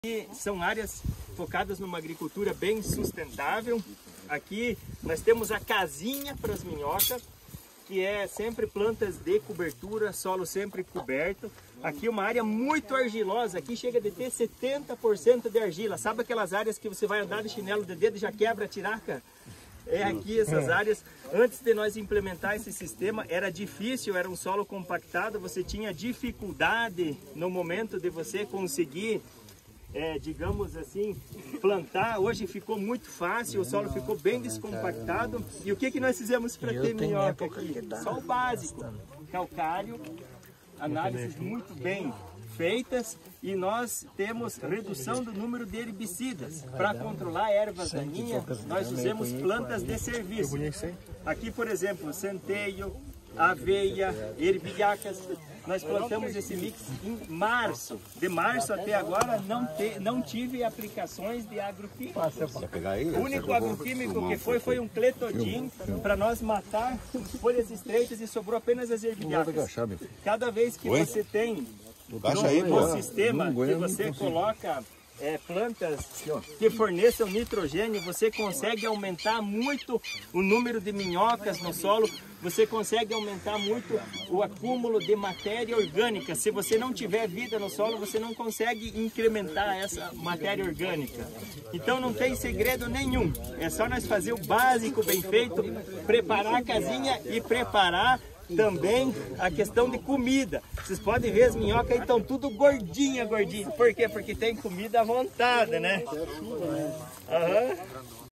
E são áreas focadas numa agricultura bem sustentável. Aqui nós temos a casinha para as minhocas, que é sempre plantas de cobertura, solo sempre coberto. Aqui uma área muito argilosa, aqui chega a ter 70% de argila. Sabe aquelas áreas que você vai andar de chinelo de dedo e já quebra a tiraca? É aqui essas áreas. Antes de nós implementar esse sistema, era difícil, era um solo compactado, você tinha dificuldade no momento de você conseguir, digamos assim, plantar. Hoje ficou muito fácil, o solo ficou bem descompactado. E o que nós fizemos para ter minhoca aqui? Só o básico, calcário, análises muito bem feitas, e nós temos redução do número de herbicidas. Para controlar ervas daninhas, nós usamos plantas de serviço. Aqui, por exemplo, centeio, aveia, ervilhacas. Nós plantamos esse mix em março. De março até agora não tive aplicações de agroquímico. O único agroquímico que foi um cletodin para nós matar folhas estreitas, e sobrou apenas as ervilhacas. Cada vez que você tem no sistema que você coloca plantas que forneçam nitrogênio, você consegue aumentar muito o número de minhocas no solo, você consegue aumentar muito o acúmulo de matéria orgânica. Se você não tiver vida no solo, você não consegue incrementar essa matéria orgânica. Então não tem segredo nenhum, é só nós fazer o básico bem feito, preparar a casinha e preparar também a questão de comida. Vocês podem ver, as minhocas aí estão tudo gordinha. Por quê? Porque tem comida à vontade, né?